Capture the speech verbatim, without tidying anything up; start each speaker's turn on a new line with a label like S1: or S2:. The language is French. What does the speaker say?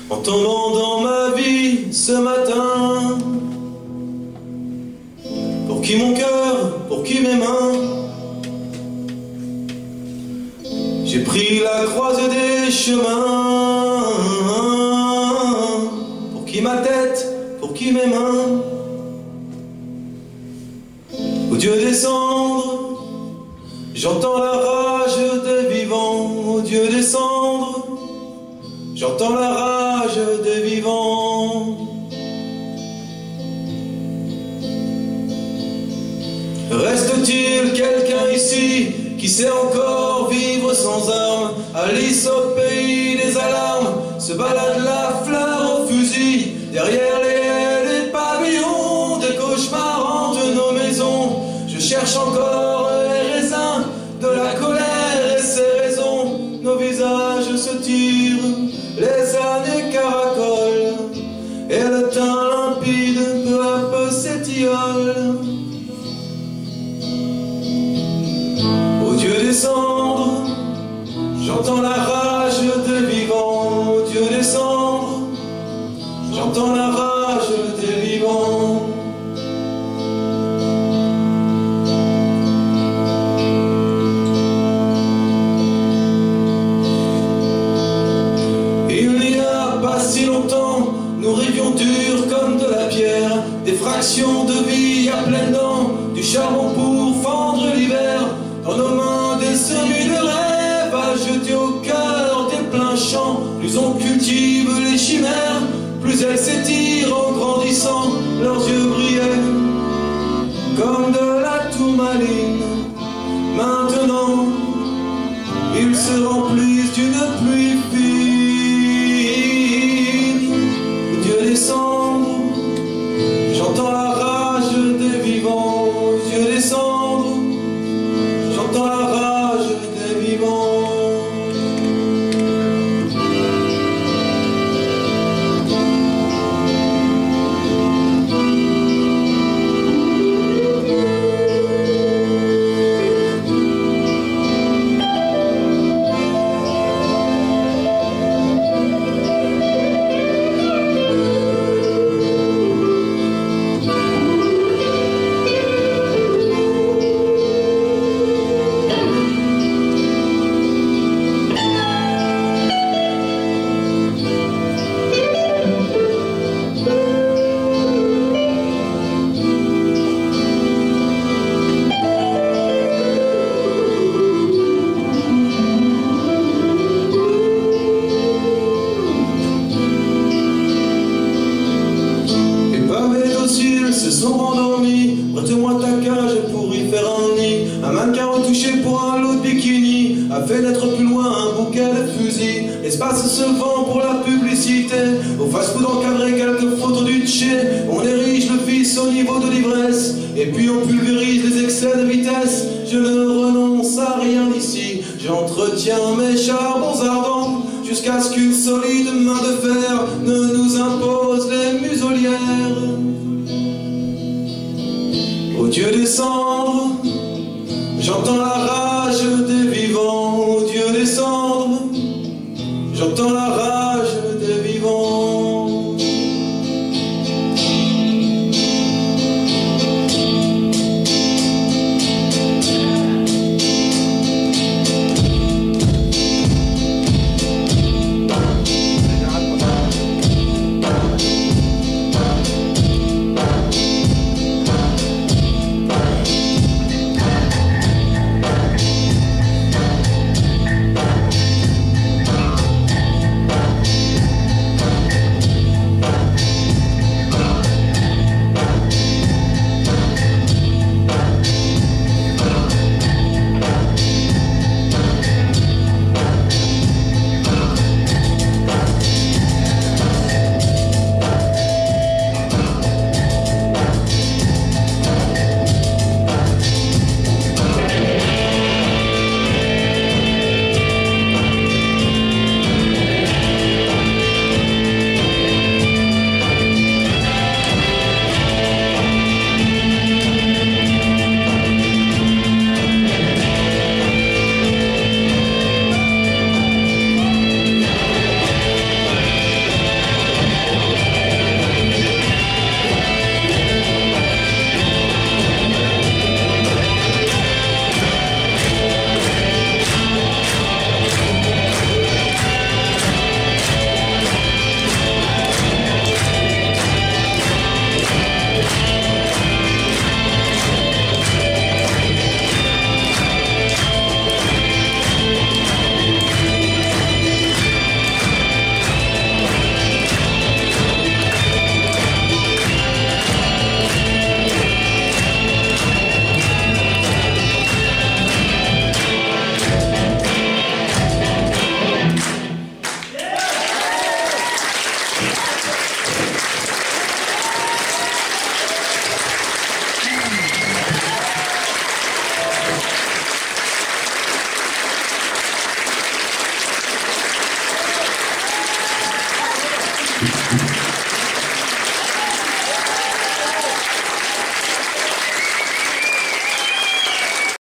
S1: en tombant dans ma vie ce matin. Pour qui mon cœur, pour qui mes mains, j'ai pris la croisée des chemins. Pour qui ma tête, pour qui mes mains, ô Dieu descendre, j'entends la rage des vivants. Ô Dieu descendre, j'entends la rage des vivants. Reste-t-il quelqu'un ici qui sait encore vivre sans armes? Alice au pays des alarmes se balade la fleur au fusil. Derrière les haies, les pavillons, des cauchemars hantent nos maisons. Je cherche encore les raisins de la colère et ses raisons. Nos visages se tirent, les années caracolent, et le teint limpide peu à peu s'étiole. Ô Dieu descendre, j'entends la rage des vivants. Ô Dieu descendre, j'entends la rage des vivants. Il n'y a pas si longtemps, nous rêvions durs comme de la pierre, des fractions de vie à pleines dents, du charbon pour fendre l'hiver. Dans nos mains des semis de rêve à jeter au cœur des pleins champs. Plus on cultive les chimères, plus elles s'étirent en grandissant. Leurs yeux brillaient comme de la tourmaline. Maintenant, ils se remplissent d'une pluie fine. Dieu descendre, j'entends la rage des vivants. Dieu descendre, j'entends la rage des vivants. Se sont rendormis, prête-moi ta cage pour y faire un nid. Un mannequin retouché pour un lot de bikini a fait naître plus loin un bouquet de fusils. L'espace se vend pour la publicité, au fast-food encadré quelques photos du Tché. On érige le fils au niveau de l'ivresse, et puis on pulvérise les excès de vitesse. Je ne renonce à rien ici, j'entretiens mes charbons ardents, jusqu'à ce qu'une solide main de fer ne nous impose les muselières. Ô Dieu descendre, j'entends la rage des vivants. Ô Dieu descendre, j'entends la rage